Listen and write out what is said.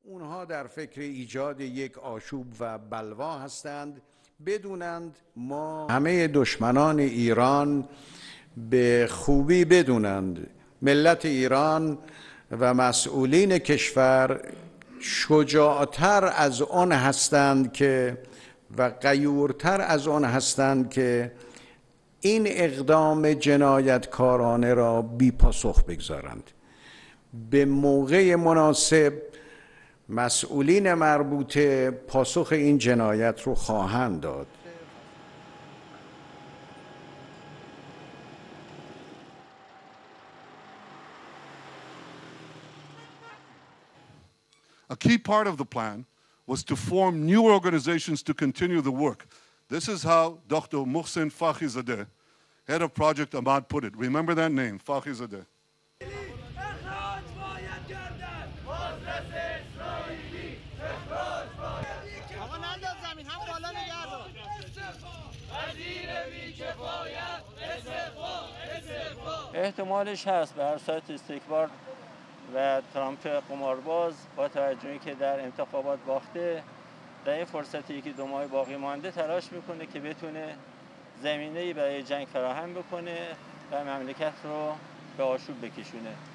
اونها در فکر ایجاد یک آشوب و بلوا هستند. بدونند ما همه دشمنان ایران به خوبی بدونند ملت ایران و مسئولین کشور شجاعتر از آن هستند که و غیورتر از آن هستند که این اقدام جنایتکارانه را بی پاسخ بگذارند. به موقع مناسب مسئولین مربوطه پاسخ این جنایت رو خواهند داد. A key part of the plan was to form new organizations to continue the work. This is how Dr. Mohsen Fakhrizadeh, head of Project Ahmad, put it. Remember that name, Fakhrizadeh. احتمالش هست به هر صورت استکبار و ترامپ قمارباز با توجهی که در انتخابات باخته در این فرصتی که 2 ماه باقی مانده تلاش میکنه که بتونه زمینه‌ای برای جنگ فراهم بکنه و مملکت رو به آشوب بکشونه.